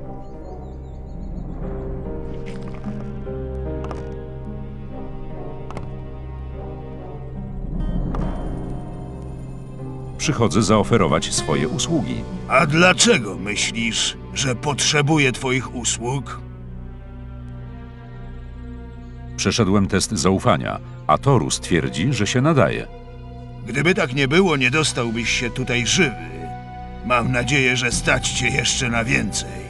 Przychodzę zaoferować swoje usługi. A dlaczego myślisz, że potrzebuję twoich usług? Przeszedłem test zaufania, a Torus twierdzi, że się nadaje. Gdyby tak nie było, nie dostałbyś się tutaj żywy. Mam nadzieję, że stać cię jeszcze na więcej.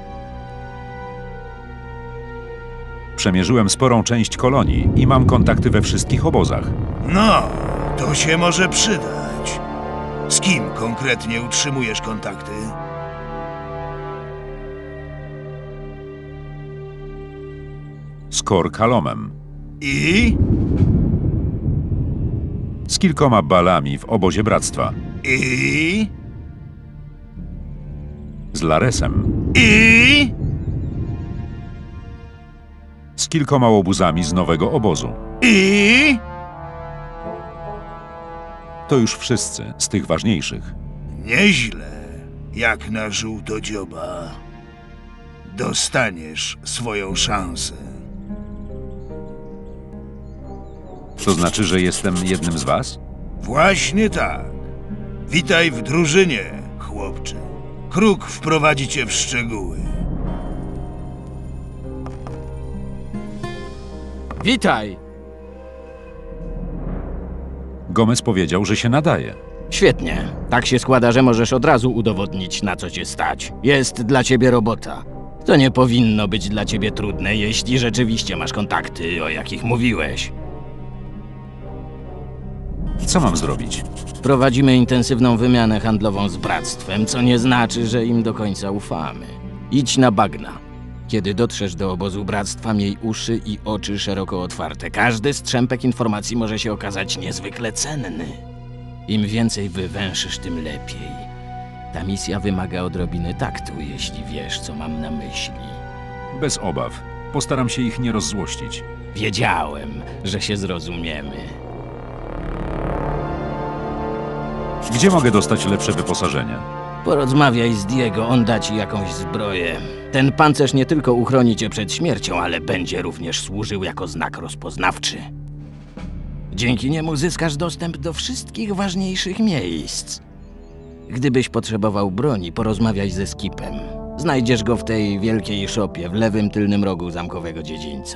Przemierzyłem sporą część kolonii i mam kontakty we wszystkich obozach. No, to się może przydać. Z kim konkretnie utrzymujesz kontakty? Z Kalomem. I? Z kilkoma balami w obozie bractwa. I? Z Laresem. I? Z kilkoma łobuzami z nowego obozu. I? To już wszyscy z tych ważniejszych. Nieźle, jak na żółtodzioba. Dostaniesz swoją szansę. To znaczy, że jestem jednym z was? Właśnie tak. Witaj w drużynie, chłopcze. Kruk wprowadzi cię w szczegóły. Witaj! Gomez powiedział, że się nadaje. Świetnie. Tak się składa, że możesz od razu udowodnić, na co cię stać. Jest dla ciebie robota. To nie powinno być dla ciebie trudne, jeśli rzeczywiście masz kontakty, o jakich mówiłeś. Co mam zrobić? Prowadzimy intensywną wymianę handlową z bractwem, co nie znaczy, że im do końca ufamy. Idź na bagna. Kiedy dotrzesz do obozu bractwa, miej uszy i oczy szeroko otwarte. Każdy strzępek informacji może się okazać niezwykle cenny. Im więcej wywęszysz, tym lepiej. Ta misja wymaga odrobiny taktu, jeśli wiesz, co mam na myśli. Bez obaw. Postaram się ich nie rozzłościć. Wiedziałem, że się zrozumiemy. Gdzie mogę dostać lepsze wyposażenie? Porozmawiaj z Diego, on da ci jakąś zbroję. Ten pancerz nie tylko uchroni cię przed śmiercią, ale będzie również służył jako znak rozpoznawczy. Dzięki niemu zyskasz dostęp do wszystkich ważniejszych miejsc. Gdybyś potrzebował broni, porozmawiaj ze Skipem. Znajdziesz go w tej wielkiej szopie w lewym tylnym rogu zamkowego dziedzińca.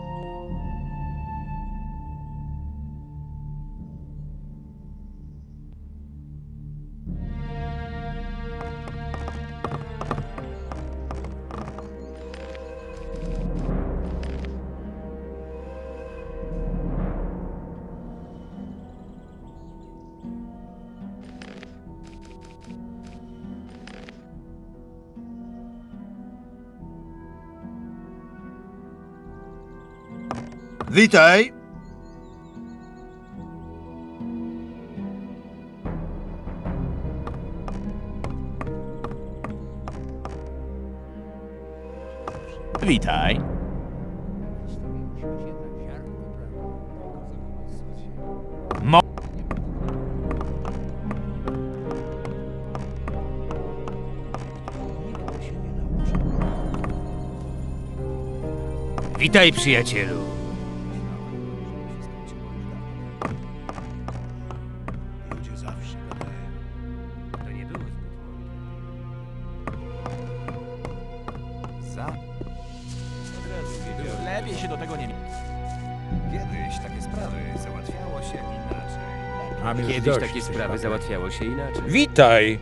Witaj! Witaj. Witaj, przyjacielu. Lepiej się do tego nie... Kiedyś takie sprawy załatwiało się inaczej. Kiedyś takie sprawy załatwiało się inaczej. Witaj!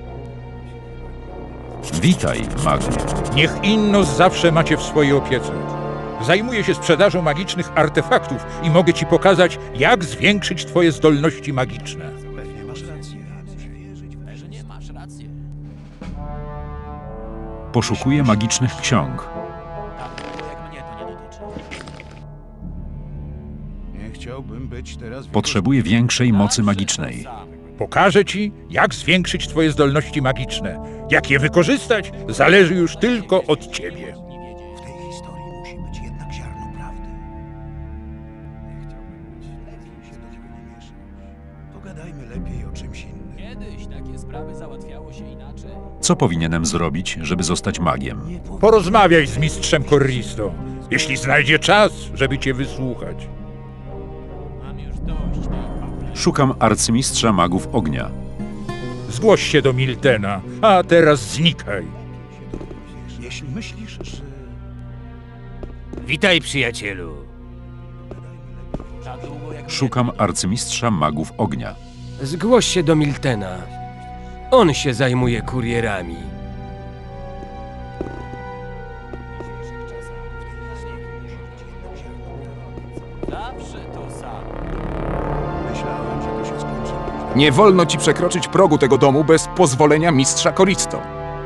Witaj, magu. Niech Innos zawsze macie w swojej opiece. Zajmuję się sprzedażą magicznych artefaktów i mogę ci pokazać, jak zwiększyć twoje zdolności magiczne. Pewnie masz rację. Nie masz racji. Poszukuję magicznych ksiąg. Jak mnie to nie dotyczy. Nie chciałbym być teraz... Potrzebuję większej mocy magicznej. Pokażę ci, jak zwiększyć twoje zdolności magiczne. Jak je wykorzystać, zależy już tylko od ciebie. W tej historii musi być jednak ziarno prawdy. Nie chciałbym być... Lepiej się do tego nie mieszać. Pogadajmy lepiej o czymś innym. Kiedyś takie sprawy załatwiało się inaczej. Co powinienem zrobić, żeby zostać magiem? Porozmawiaj z mistrzem Corristo, jeśli znajdzie czas, żeby cię wysłuchać. Szukam arcymistrza magów ognia. Zgłoś się do Miltena, a teraz znikaj. Jeśli myślisz, że... Witaj, przyjacielu. Szukam arcymistrza magów ognia. Zgłoś się do Miltena. On się zajmuje kurierami. Myślałem, że to się skończy. Nie wolno ci przekroczyć progu tego domu bez pozwolenia mistrza Corristo.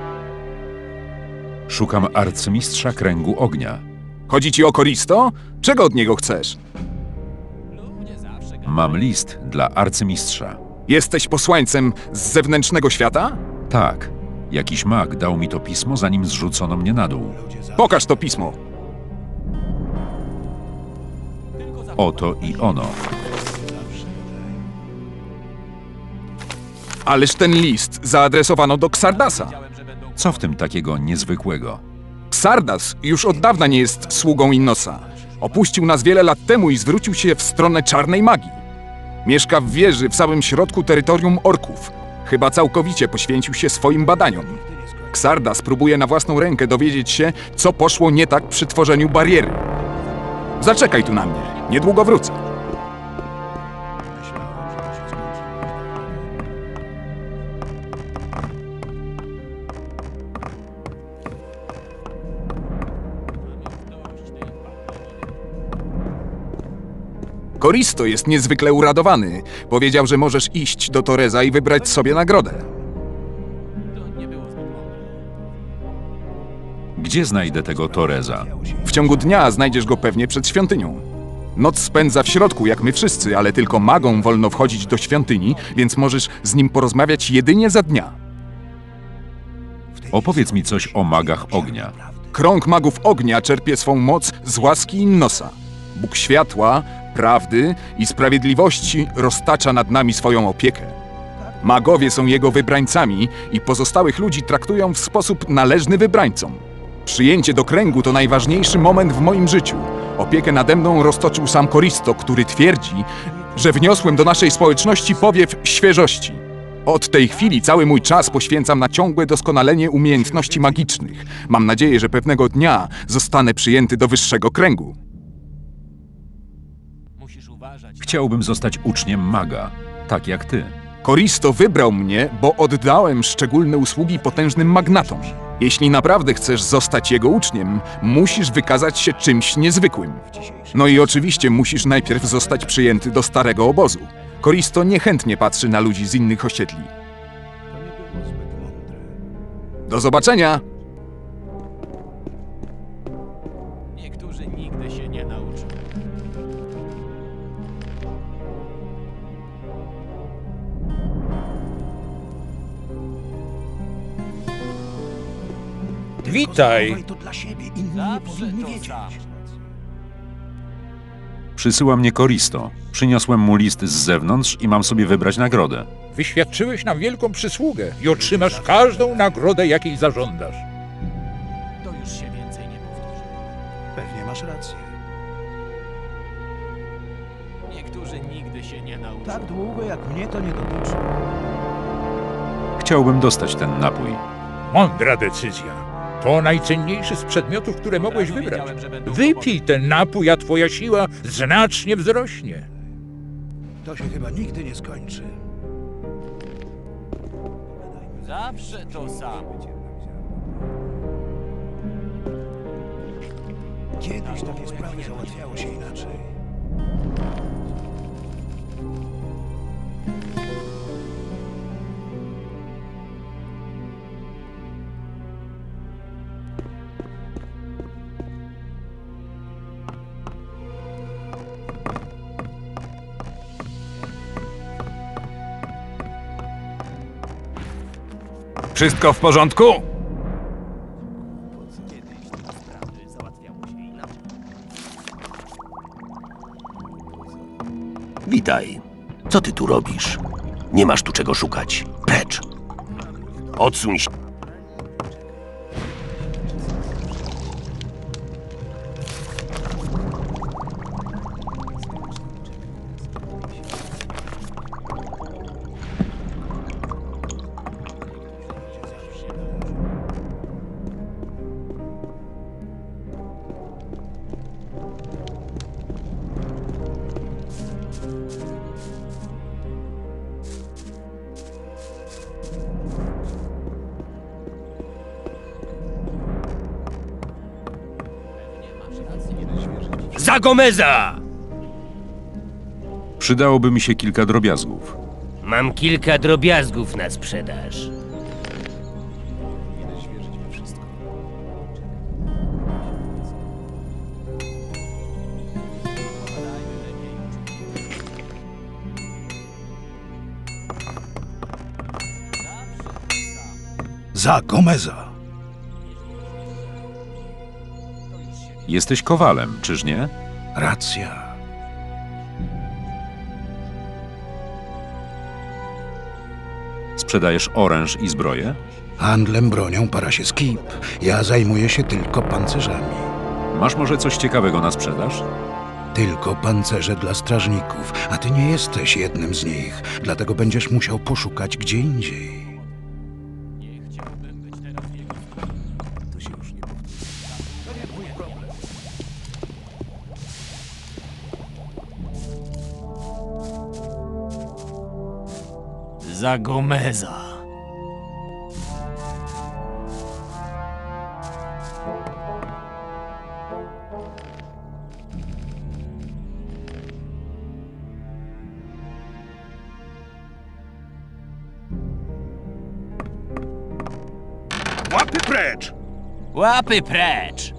Szukam arcymistrza kręgu ognia. Chodzi ci o Corristo? Czego od niego chcesz? Mam list dla arcymistrza. Jesteś posłańcem z zewnętrznego świata? Tak, jakiś mag dał mi to pismo, zanim zrzucono mnie na dół. Pokaż to pismo. Oto i ono. Ależ ten list zaadresowano do Xardasa. Co w tym takiego niezwykłego? Xardas już od dawna nie jest sługą Innosa. Opuścił nas wiele lat temu i zwrócił się w stronę czarnej magii. Mieszka w wieży w samym środku terytorium orków. Chyba całkowicie poświęcił się swoim badaniom. Xardas próbuje na własną rękę dowiedzieć się, co poszło nie tak przy tworzeniu bariery. Zaczekaj tu na mnie. Niedługo wrócę. Corristo jest niezwykle uradowany. Powiedział, że możesz iść do Toreza i wybrać sobie nagrodę. Gdzie znajdę tego Toreza? W ciągu dnia znajdziesz go pewnie przed świątynią. Noc spędza w środku, jak my wszyscy, ale tylko magom wolno wchodzić do świątyni, więc możesz z nim porozmawiać jedynie za dnia. Opowiedz mi coś o magach ognia. Krąg magów ognia czerpie swą moc z łaski Innosa. Bóg światła, prawdy i sprawiedliwości roztacza nad nami swoją opiekę. Magowie są jego wybrańcami i pozostałych ludzi traktują w sposób należny wybrańcom. Przyjęcie do kręgu to najważniejszy moment w moim życiu. Opiekę nade mną roztoczył sam Corristo, który twierdzi, że wniosłem do naszej społeczności powiew świeżości. Od tej chwili cały mój czas poświęcam na ciągłe doskonalenie umiejętności magicznych. Mam nadzieję, że pewnego dnia zostanę przyjęty do wyższego kręgu. Chciałbym zostać uczniem maga, tak jak ty. Corristo wybrał mnie, bo oddałem szczególne usługi potężnym magnatom. Jeśli naprawdę chcesz zostać jego uczniem, musisz wykazać się czymś niezwykłym. No i oczywiście musisz najpierw zostać przyjęty do starego obozu. Corristo niechętnie patrzy na ludzi z innych osiedli. Do zobaczenia! Niektórzy nigdy się nie nauczą. Witaj. Zachowaj to dla siebie, inni nie powinni wiedzieć. Przysyła mnie Corristo. Przyniosłem mu list z zewnątrz i mam sobie wybrać nagrodę. Wyświadczyłeś nam wielką przysługę i otrzymasz każdą nagrodę, jakiej zażądasz. To już się więcej nie powtórzy. Pewnie masz rację. Niektórzy nigdy się nie nauczą. Tak długo, jak mnie to nie dotyczy. Chciałbym dostać ten napój. Mądra decyzja. To najcenniejszy z przedmiotów, które mogłeś wybrać. Wypij ten napój, a twoja siła znacznie wzrośnie. To się chyba nigdy nie skończy. Zawsze to samo. Kiedyś takie sprawy załatwiało się inaczej. Wszystko w porządku? Witaj. Co ty tu robisz? Nie masz tu czego szukać. Precz. Odsuń się. Za Gomeza! Przydałoby mi się kilka drobiazgów. Mam kilka drobiazgów na sprzedaż. Za Gomeza. Jesteś kowalem, czyż nie? Racja. Sprzedajesz oręż i zbroję? Handlem bronią para się skip. Ja zajmuję się tylko pancerzami. Masz może coś ciekawego na sprzedaż? Tylko pancerze dla strażników, a ty nie jesteś jednym z nich, dlatego będziesz musiał poszukać gdzie indziej. Za Gomeza. Łapy precz! Łapy precz!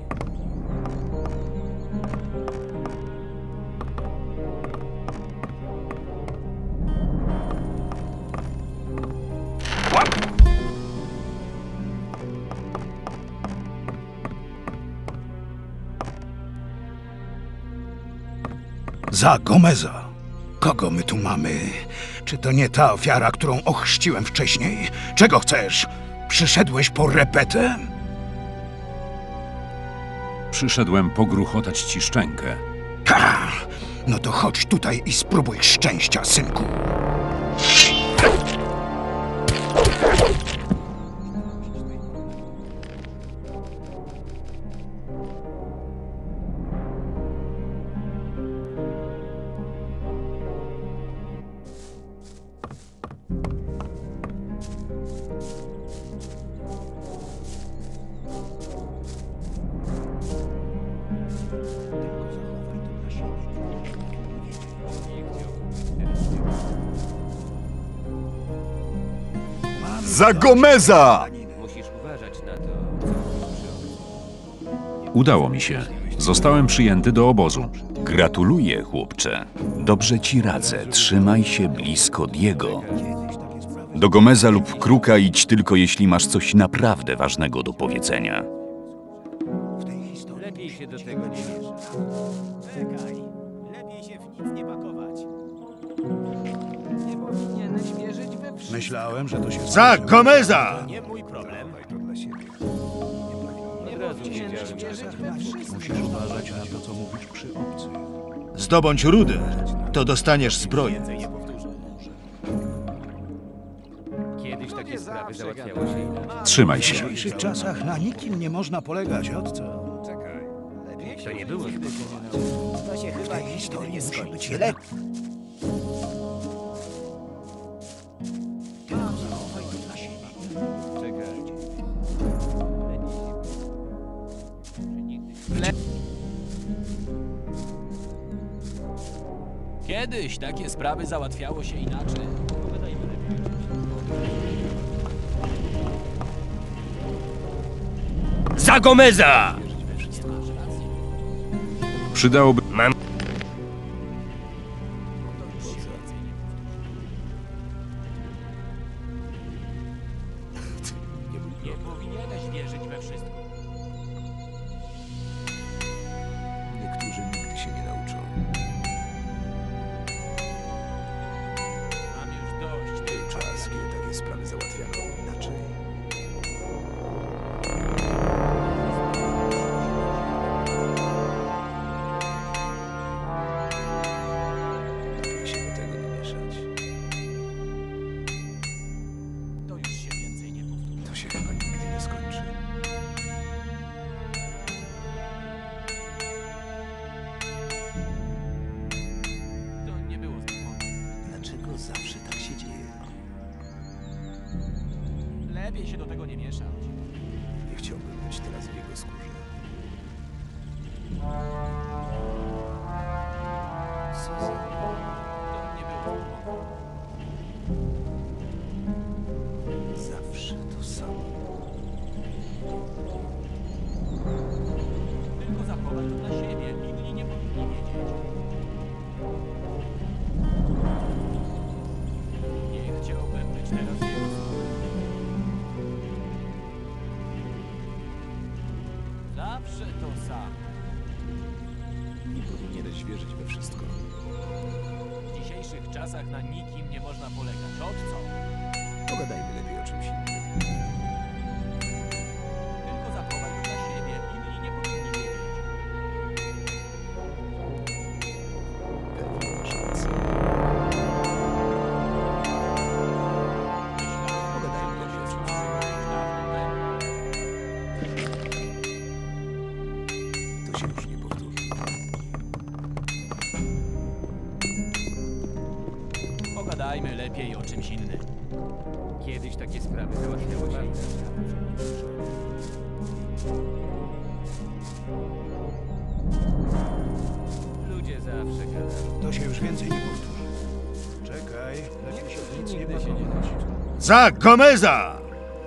Za Gomeza. Kogo my tu mamy? Czy to nie ta ofiara, którą ochrzciłem wcześniej? Czego chcesz? Przyszedłeś po repetę? Przyszedłem pogruchotać ci szczękę. Ha! No to chodź tutaj i spróbuj szczęścia, synku. Za Gomeza! Udało mi się. Zostałem przyjęty do obozu. Gratuluję, chłopcze. Dobrze ci radzę, trzymaj się blisko Diego. Do Gomeza lub Kruka idź tylko, jeśli masz coś naprawdę ważnego do powiedzenia. Lepiej się do tego nie mieszać. Czekaj. Lepiej się w nic nie pakować. Nie powinieneś wierzyć we wszystko. Myślałem, że to się... Za Gomeza! Nie mój problem. Nie powinieneś wierzyć we wszystko. Musisz uważać na to, co mówisz przy obcych. Zdobądź rudę, to dostaniesz zbroję. Kiedyś takie sprawy załatwiało się inaczej. Trzymaj W się. dzisiejszych czasach na nikim nie można polegać, od co? To nie było zbyt łatwe. To się chyba nigdy Historii nie musi skończy. być lepiej. Kiedyś takie sprawy załatwiało się inaczej. Za Gomeza! Przydałoby... Nie powinieneś wierzyć we wszystko. Niektórzy nigdy się nie nauczą. Mam już dość tej Czas, kiedy takie sprawy załatwiano inaczej. Lepiej się do tego nie mieszać. To już się więcej nie powtórzy. To się chyba nigdy nie skończy. To nie było zbyt mądre. Dlaczego zawsze tak się dzieje? Lepiej się do tego nie mieszać. Nie chciałbym być teraz w jego skórze. zawsze to samo. Nie powinieneś wierzyć we wszystko. W dzisiejszych czasach na nikim nie można polegać. Od co? Pogadajmy lepiej o czymś innym. Tylko zachowaj to dla siebie. Inni nie powinni wiedzieć. Pewnie masz rację. Pogadajmy lepiej o czymś innym. To się już nie powtórzy. Pogadajmy lepiej o czymś innym. Kiedyś takie sprawy załatwiało się. Ludzie zawsze gadają. To się już więcej nie powtórzy. Czekaj, lepiej się nic nie Nigdy się nie powtórzy. Za Gomeza!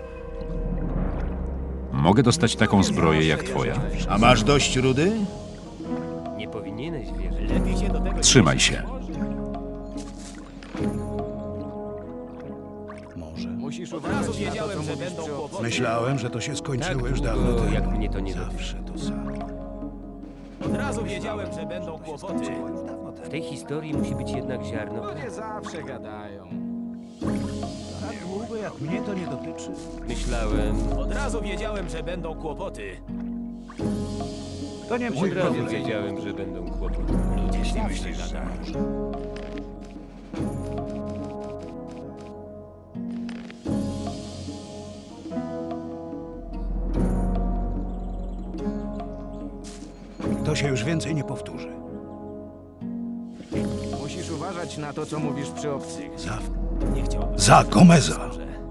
Mogę dostać taką zbroję jak twoja. A masz dość rudy? Nie powinieneś wierzyć. Lepiej się do tego Trzymaj się. Może. Musisz Od razu wiedziałem, że będą kłopoty. Myślałem, że to się skończyło Tak już dawno długo, temu. jak mnie to nie dotyczy. Zawsze to samo. Od razu wiedziałem, że będą kłopoty. W tej historii musi być jednak ziarno. Nie zawsze gadają. Tak długo jak mnie to nie dotyczy. Myślałem, Od razu wiedziałem, że będą kłopoty. To nie od mój razu problem. wiedziałem, że będą kłopoty. Jeśli myślisz, że tak. To się już więcej nie powtórzy. Musisz uważać na to, co mówisz przy obcych. Nie chciałbym. Za Gomeza!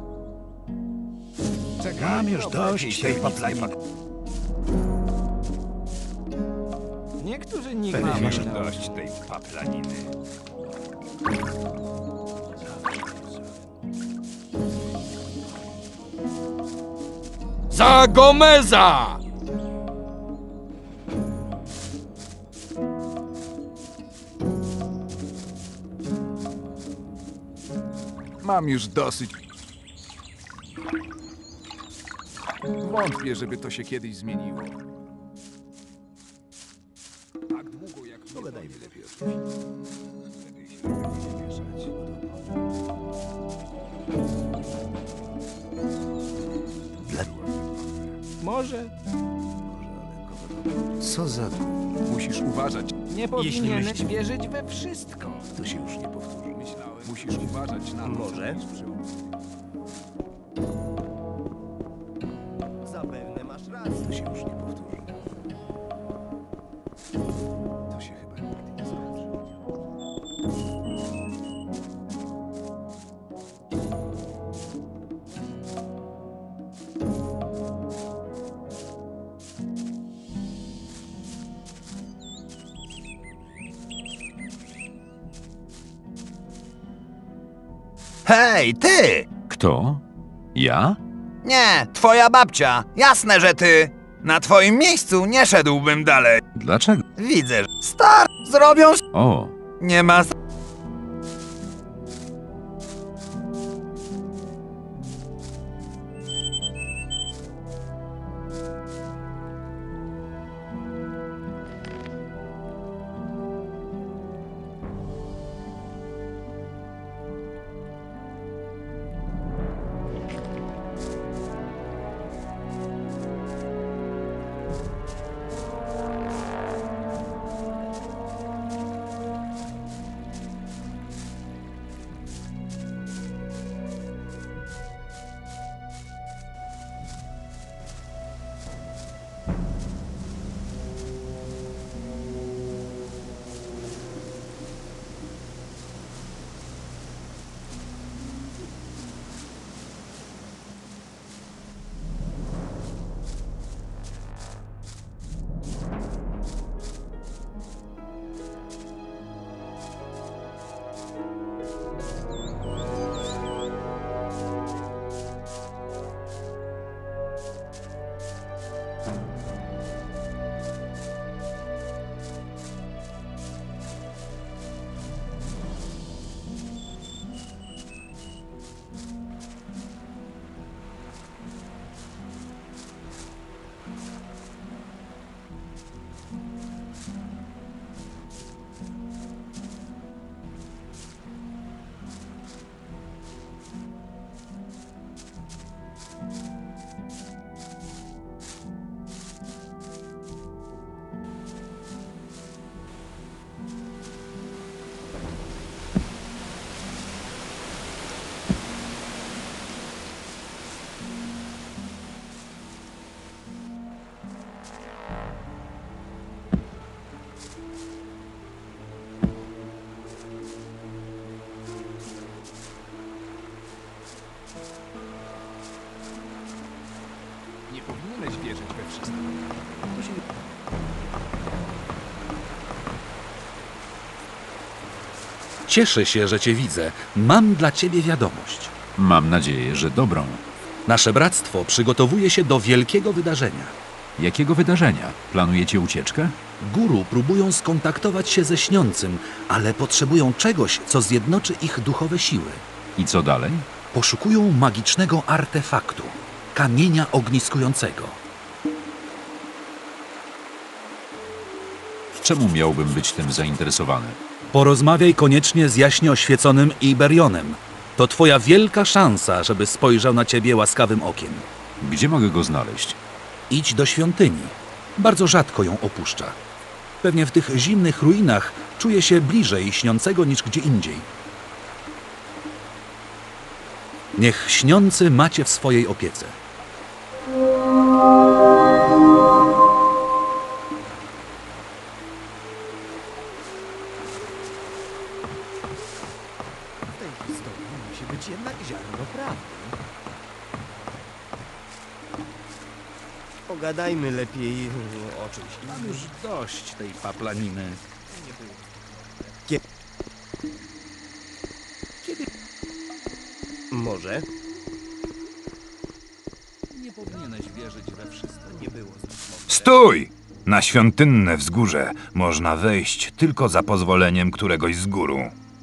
Czekaj, Mam już dość tej paplaniny. Niektórzy nigdy Pewnie nie masz wiedzą. Dość tej paplaniny. Za Gomeza! Mam już dosyć. Wątpię, żeby to się kiedyś zmieniło. Tak długo jak Pogadajmy lepiej o czymś innym. Lepiej się nie mieszać. Może Co za... musisz uważać. nie powinieneś wierzyć we wszystko. To się już nie powtórzy. Musisz uważać na to. Może? Zapewne masz rację. To się już nie powtórzy. To się chyba nigdy nie skończy. Hej, ty! Kto? Ja? Nie, twoja babcia. Jasne, że ty. Na twoim miejscu nie szedłbym dalej. Dlaczego? Widzę, że star zrobią... O, Nie ma... wierzyć we wszystko. Cieszę się, że cię widzę. Mam dla ciebie wiadomość. Mam nadzieję, że dobrą. Nasze bractwo przygotowuje się do wielkiego wydarzenia. Jakiego wydarzenia? Planujecie ucieczkę? Guru próbują skontaktować się ze śniącym, ale potrzebują czegoś, co zjednoczy ich duchowe siły. I co dalej? Poszukują magicznego artefaktu, kamienia ogniskującego. Czemu miałbym być tym zainteresowany? Porozmawiaj koniecznie z jaśnie oświeconym Iberionem. To twoja wielka szansa, żeby spojrzał na ciebie łaskawym okiem. Gdzie mogę go znaleźć? Idź do świątyni. Bardzo rzadko ją opuszcza. Pewnie w tych zimnych ruinach czuje się bliżej śniącego niż gdzie indziej. Niech śniący macie w swojej opiece. W tej historii musi być jednak ziarno prawdy. Pogadajmy lepiej o czymś Mam innym. już dość tej paplaniny. Może? Nie powinieneś wierzyć we wszystko. Nie było. Stój! Na świątynne wzgórze można wejść tylko za pozwoleniem któregoś z guru.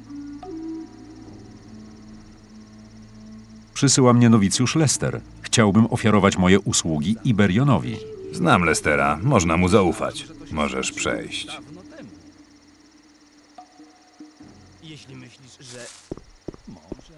Przysyła mnie nowicjusz Lester. Chciałbym ofiarować moje usługi Iberionowi. Znam Lestera, można mu zaufać. Możesz przejść. Jeśli myślisz, że... Może.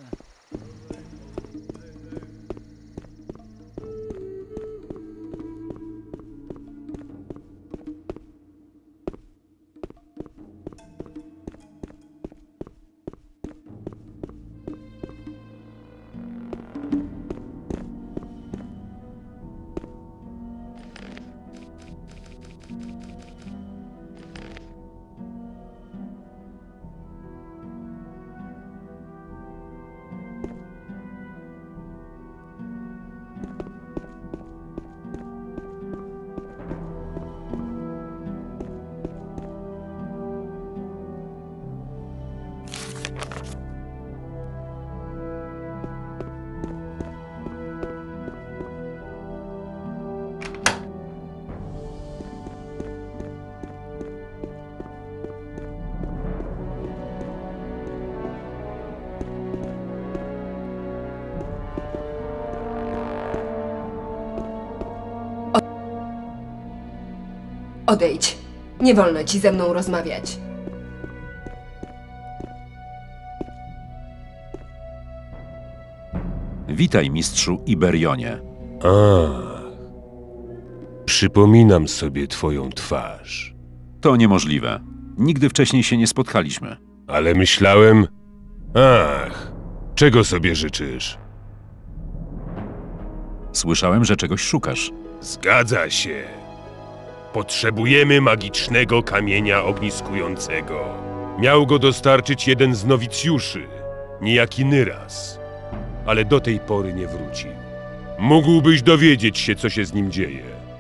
Odejdź. Nie wolno ci ze mną rozmawiać. Witaj, mistrzu Iberionie. Przypominam sobie twoją twarz. To niemożliwe. Nigdy wcześniej się nie spotkaliśmy. Ale myślałem... Ach, czego sobie życzysz? Słyszałem, że czegoś szukasz. Zgadza się. Potrzebujemy magicznego kamienia ogniskującego. Miał go dostarczyć jeden z nowicjuszy, niejaki Nyras, ale do tej pory nie wrócił. Mógłbyś dowiedzieć się, co się z nim dzieje.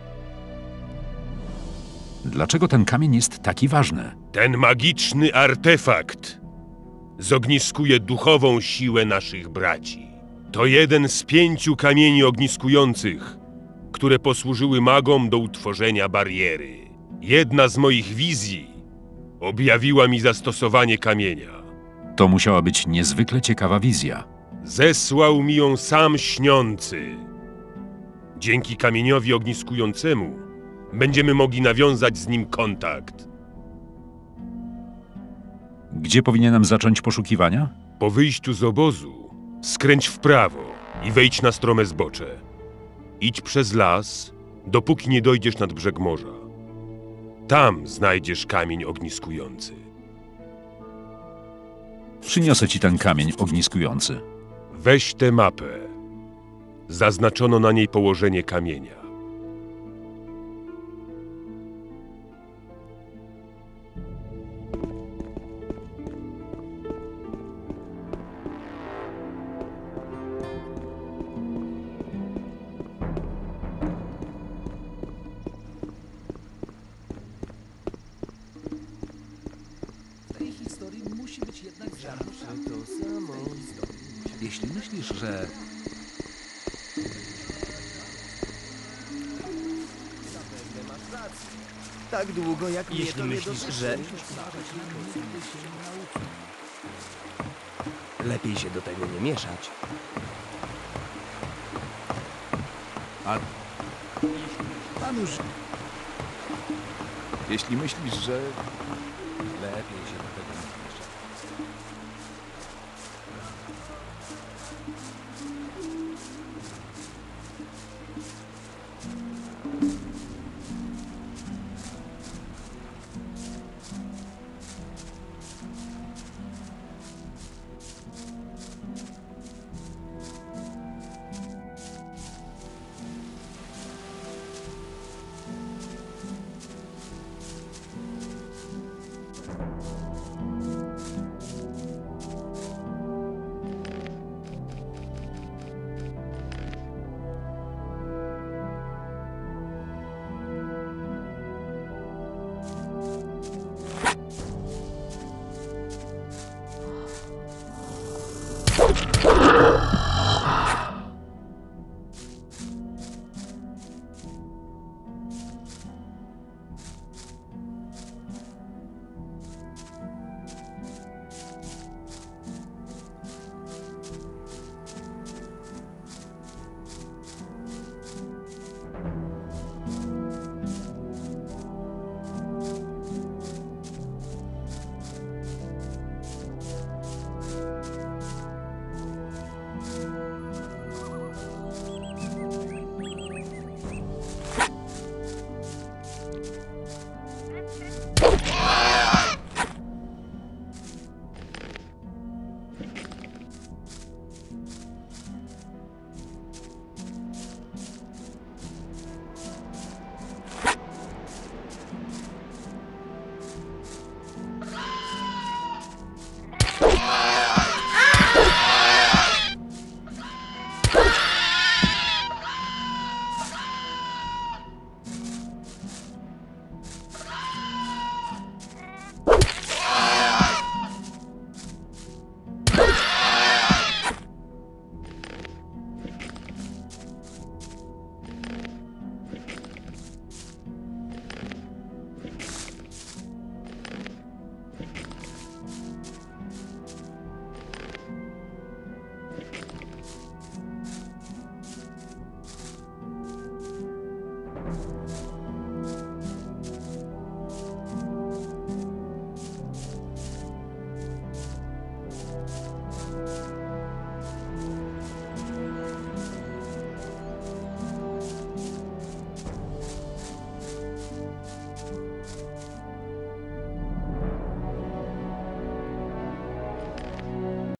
Dlaczego ten kamień jest taki ważny? Ten magiczny artefakt zogniskuje duchową siłę naszych braci. To jeden z 5 kamieni ogniskujących, które posłużyły magom do utworzenia bariery. Jedna z moich wizji objawiła mi zastosowanie kamienia. To musiała być niezwykle ciekawa wizja. Zesłał mi ją sam śniący. Dzięki kamieniowi ogniskującemu będziemy mogli nawiązać z nim kontakt. Gdzie powinienem zacząć poszukiwania? Po wyjściu z obozu skręć w prawo i wejdź na strome zbocze. Idź przez las, dopóki nie dojdziesz nad brzeg morza. Tam znajdziesz kamień ogniskujący. Przyniosę ci ten kamień ogniskujący. Weź tę mapę. Zaznaczono na niej położenie kamienia. Jeśli myślisz, że Tak długo jak mnie Jeśli to nie myślisz, dotyczy. że... Lepiej się do tego nie mieszać. A tam już Jeśli myślisz, że... lepiej się do tego nie mieszać.